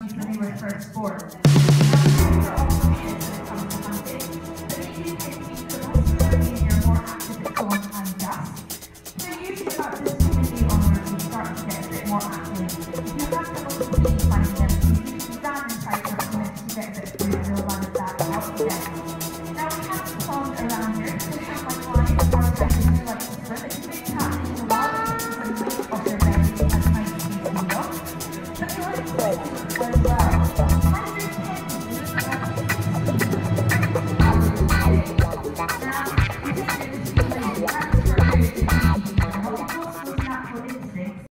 you to do with first sport. You're also needed when it comes to hunting, but if you can be progressively and you're more active at dawn and dusk, so usually about this 2 on where you start to get a bit more active.